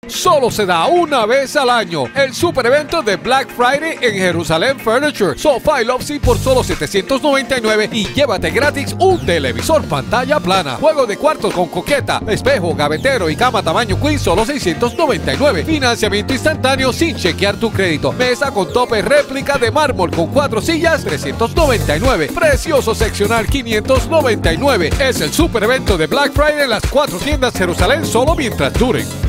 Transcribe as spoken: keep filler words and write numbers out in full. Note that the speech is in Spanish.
Solo se da una vez al año. El super evento de Black Friday en Jerusalén Furniture. Sofá y Love Seat por solo setecientos noventa y nueve y llévate gratis un televisor pantalla plana. Juego de cuartos con coqueta, espejo, gavetero y cama tamaño queen solo seiscientos noventa y nueve. Financiamiento instantáneo sin chequear tu crédito. Mesa con tope réplica de mármol con cuatro sillas trescientos noventa y nueve. Precioso seccional quinientos noventa y nueve. Es el super evento de Black Friday en las cuatro tiendas Jerusalén solo mientras duren.